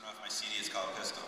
off my CD. It's called Pistol.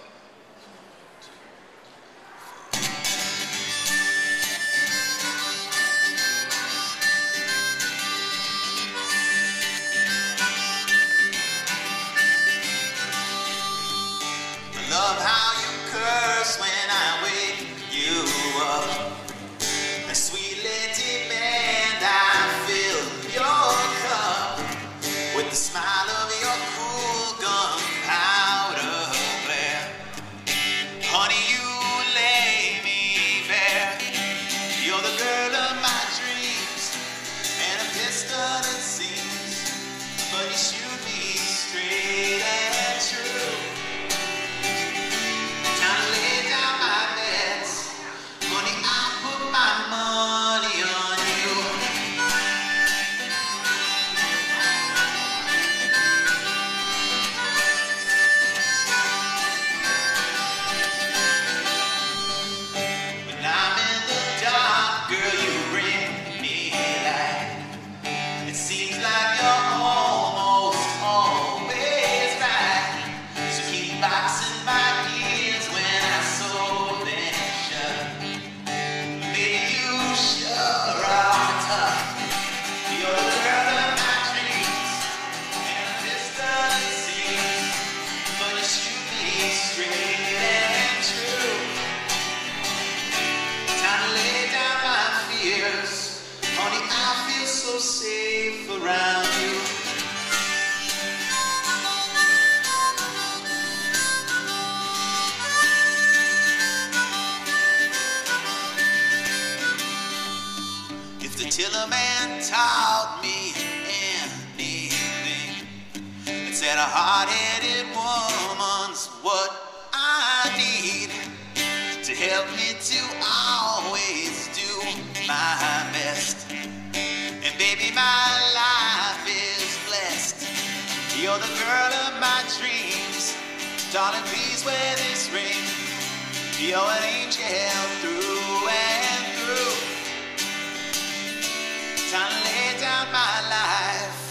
I love how you curse when I wake you up. And sweetly demand I fill your cup with the smile of your cool gunpowder glare. Honey, you lay me bare. You're the girl of my dreams, and a pistol it seems, but you shoot me straight and true. Time to lay down my bets, honey, I put my money on you. When I'm in the dark, girl, you bring me light. It seems like you're almost always right. So keep boxing my ears when I sew them shut. Baby, you sure are tough. You're the girl of my dreams, and a pistol it seems, but you shoot me straight and true. Time to lay down my fears, honey, I feel so safe around you. If the tiller man taught me anything, it's that a hard-headed woman's what I need to help me to always do my best. And baby, my life is blessed. You're the girl of my dreams. Darling, please wear this ring. You're an angel through and through. Time to lay down my life,